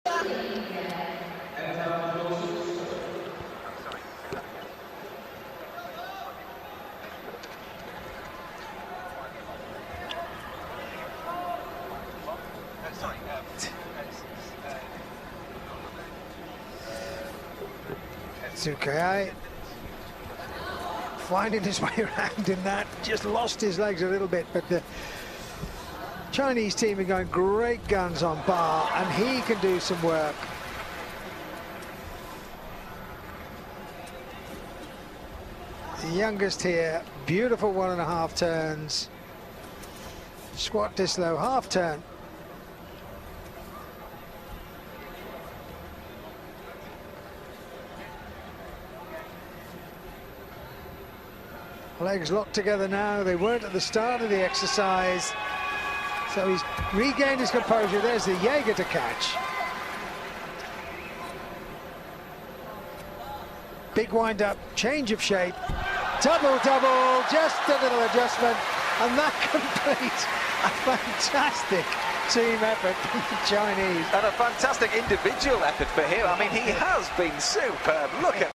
Tsukai finding his way around in that, just lost his legs a little bit, but the Chinese team are going great guns on bar, and he can do some work. The youngest here, beautiful 1.5 turns, squat dislow, half turn. Legs locked together now. They weren't at the start of the exercise. So he's regained his composure. There's the Jaeger to catch. Big wind up, change of shape. Double, double, just a little adjustment. And that completes a fantastic team effort from the Chinese. And a fantastic individual effort for him. I mean, he has been superb. Look at